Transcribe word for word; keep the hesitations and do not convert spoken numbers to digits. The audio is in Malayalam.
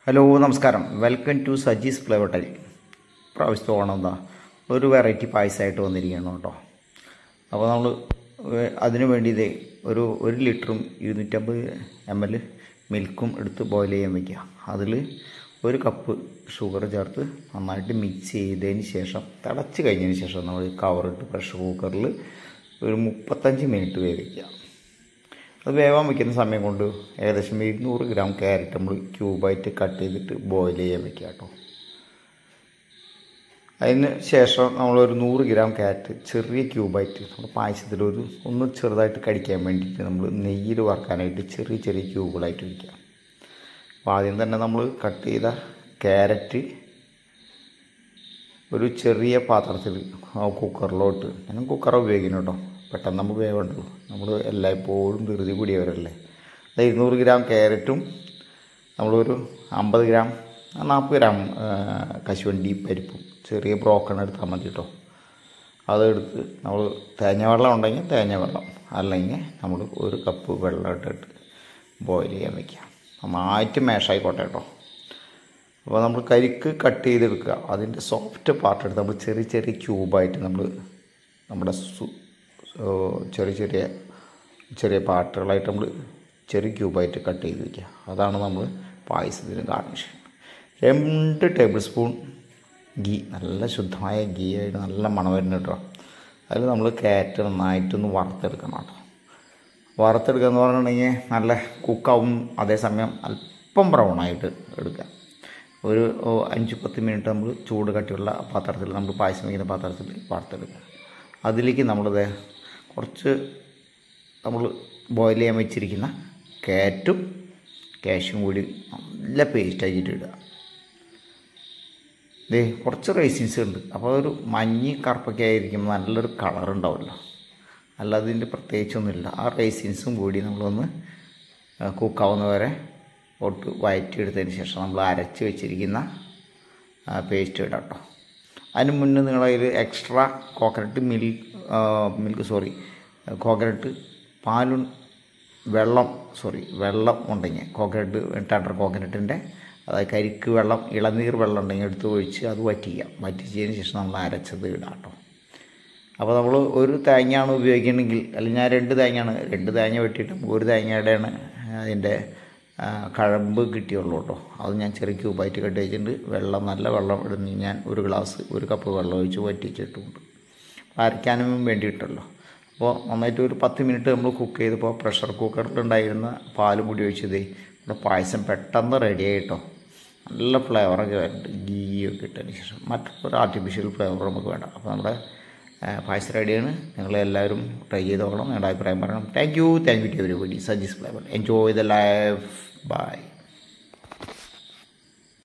ഹലോ നമസ്കാരം, welcome to Saji's flavour tile. പ്രാവശ്യത്തെ ഓണം എന്താ ഒരു വെറൈറ്റി പായസമായിട്ട് വന്നിരിക്കുകയാണ് കേട്ടോ. അപ്പോൾ നമ്മൾ അതിന് വേണ്ടി ഇതേ ഒരു ഒരു ലിറ്ററും ഇരുന്നൂറ്റമ്പത് എം എൽ മിൽക്കും എടുത്ത് ബോയിൽ ചെയ്യാൻ വയ്ക്കുക. അതിൽ ഒരു കപ്പ് ഷുഗർ ചേർത്ത് നന്നായിട്ട് മിക്സ് ചെയ്തതിന് ശേഷം തിളച്ച് കഴിഞ്ഞതിന് ശേഷം നമ്മൾ കവറിട്ട് പ്രഷർ കുക്കറിൽ ഒരു മുപ്പത്തഞ്ച് മിനിറ്റ് വേവിക്കുക. അത് വേവാൻ വയ്ക്കുന്ന സമയം കൊണ്ട് ഏകദേശം ഇരുന്നൂറ് ഗ്രാം ക്യാരറ്റ് നമ്മൾ ക്യൂബായിട്ട് കട്ട് ചെയ്തിട്ട് ബോയിൽ ചെയ്യാൻ വയ്ക്കുക കേട്ടോ. അതിന് ശേഷം നമ്മളൊരു നൂറ് ഗ്രാം ക്യാരറ്റ് ചെറിയ ക്യൂബായിട്ട് നമ്മുടെ പായസത്തിലൊരു ഒന്ന് ചെറുതായിട്ട് കടിക്കാൻ വേണ്ടിയിട്ട് നമ്മൾ നെയ്യിൽ വറുക്കാനായിട്ട് ചെറിയ ചെറിയ ക്യൂബുകളായിട്ട് വയ്ക്കുക. അപ്പോൾ ആദ്യം തന്നെ നമ്മൾ കട്ട് ചെയ്ത ക്യാരറ്റ് ഒരു ചെറിയ പാത്രത്തിൽ കുക്കറിലോട്ട്, ഞാൻ കുക്കർ ഉപയോഗിക്കുന്നു കേട്ടോ, പെട്ടെന്ന് നമുക്ക് വേവുണ്ടല്ലോ. നമ്മൾ എല്ലായ്പ്പോഴും ധൃതി കൂടിയവരല്ലേ. അത് ഇരുന്നൂറ് ഗ്രാം ക്യാരറ്റും നമ്മളൊരു അമ്പത് ഗ്രാം നാൽപ്പത് ഗ്രാം കശുവണ്ടി പരിപ്പും ചെറിയ ബ്രോക്കൺ എടുത്താൽ മതി കേട്ടോ. അതെടുത്ത് നമ്മൾ തേങ്ങ വെള്ളം ഉണ്ടെങ്കിൽ തേങ്ങ വെള്ളം, അല്ലെങ്കിൽ നമ്മൾ ഒരു കപ്പ് വെള്ളം ഇട്ടിട്ട് ബോയിൽ ചെയ്യാൻ വയ്ക്കുക. നന്നായിട്ട് മേഷായിക്കോട്ടെ കേട്ടോ. അപ്പോൾ നമ്മൾ കരിക്ക് കട്ട് ചെയ്തെടുക്കുക. അതിൻ്റെ സോഫ്റ്റ് പാർട്ട് എടുത്ത് നമ്മൾ ചെറിയ ചെറിയ ക്യൂബായിട്ട് നമ്മൾ നമ്മുടെ ചെറിയ ചെറിയ ചെറിയ പാർട്ടുകളായിട്ട് നമ്മൾ ചെറിയ ക്യൂബായിട്ട് കട്ട് ചെയ്ത് വയ്ക്കുക. അതാണ് നമ്മൾ പായസത്തിന് ഗാർണിഷ്. രണ്ട് ടേബിൾ സ്പൂൺ ഗീ, നല്ല ശുദ്ധമായ ഗീ ആയിട്ട് നല്ല മണം വരുന്ന കേട്ടോ. അതിൽ നമ്മൾ ക്യാരറ്റ് നന്നായിട്ടൊന്ന് വറുത്തെടുക്കണം കേട്ടോ. വറുത്തെടുക്കുക എന്ന് പറഞ്ഞിട്ടുണ്ടെങ്കിൽ നല്ല കുക്കാവും, അതേസമയം അല്പം ബ്രൗണായിട്ട് എടുക്കുക. ഒരു അഞ്ച് പത്ത് മിനിറ്റ് നമ്മൾ ചൂട് കട്ടിയുള്ള പാത്രത്തിൽ, നമ്മൾ പായസം വയ്ക്കുന്ന പാത്രത്തിൽ വറുത്തെടുക്കുക. അതിലേക്ക് നമ്മളിത് കുറച്ച് നമ്മൾ ബോയിൽ ചെയ്യാൻ വെച്ചിരിക്കുന്ന ക്യാരറ്റും കാഷ്യും കൂടി നല്ല പേസ്റ്റ് ആക്കിയിട്ട് ഇടുക. ഇതേ കുറച്ച് റൈസിൻസ് ഉണ്ട്, അപ്പോൾ ഒരു മഞ്ഞ് കറുപ്പൊക്കെ ആയിരിക്കും, നല്ലൊരു കളറുണ്ടാവുമല്ലോ. അല്ലാതെ ഇതിൻ്റെ പ്രത്യേകിച്ചൊന്നുമില്ല. ആ റൈസിൻസും കൂടി നമ്മളൊന്ന് കുക്കാവുന്ന വരെ ഒട്ട് വഴറ്റിയെടുത്തതിന് ശേഷം നമ്മൾ അരച്ച് വെച്ചിരിക്കുന്ന പേസ്റ്റ് ഇടാം കേട്ടോ. അതിന് മുന്നേ നിങ്ങളതിൽ extra coconut milk milk sorry coconut പാലും വെള്ളം സോറി വെള്ളം ഉണ്ടെങ്കിൽ കോക്കനട്ട് ടെൻഡർ കോക്കനട്ടിൻ്റെ, അതായത് കരിക്ക് വെള്ളം, ഇളനീർ വെള്ളം ഉണ്ടെങ്കിൽ എടുത്ത് ഒഴിച്ച് അത് വറ്റിക്കാം. വറ്റിച്ചതിന് ശേഷം നമ്മൾ അരച്ചത് ഇടാം കേട്ടോ. അപ്പോൾ നമ്മൾ ഒരു തേങ്ങയാണ് ഉപയോഗിക്കണമെങ്കിൽ, അല്ലെങ്കിൽ ഞാൻ രണ്ട് തേങ്ങയാണ് രണ്ട് തേങ്ങ വെട്ടിയിട്ട് ഒരു തേങ്ങയുടെയാണ് അതിൻ്റെ കഴമ്പ് കിട്ടിയുള്ളൂ കേട്ടോ. അത് ഞാൻ ചെറിയ ക്യൂബായിട്ട് കട്ട് വെച്ചിട്ടുണ്ട്. വെള്ളം നല്ല വെള്ളം ഇടുന്ന ഞാൻ ഒരു ഗ്ലാസ് ഒരു കപ്പ് വെള്ളം ഒഴിച്ച് വറ്റിച്ചിട്ടുണ്ട്, അരയ്ക്കാനും വേണ്ടിയിട്ടല്ലോ. അപ്പോൾ നന്നായിട്ട് ഒരു പത്ത് മിനിറ്റ് നമ്മൾ കുക്ക് ചെയ്തപ്പോൾ പ്രഷർ കുക്കറിലുണ്ടായിരുന്ന പാലും കൂടി ഒഴിച്ചത് ഇവിടെ പായസം പെട്ടെന്ന് റെഡി ആയിട്ടോ. നല്ല ഫ്ലേവറൊക്കെ വരുന്നുണ്ട്, ഗീയൊക്കെ ഇട്ടതിന് ശേഷം. മറ്റൊരു ആർട്ടിഫിഷ്യൽ ഫ്ലേവർ നമുക്ക് വേണ്ട. അപ്പോൾ നമ്മുടെ പായസം റെഡിയാണ്. നിങ്ങളെല്ലാവരും ട്രൈ ചെയ്ത് നോക്കണം, നിങ്ങളുടെ അഭിപ്രായം പറയണം. Thank you thank you to everybody. Saji's flavour. Enjoy the life. By.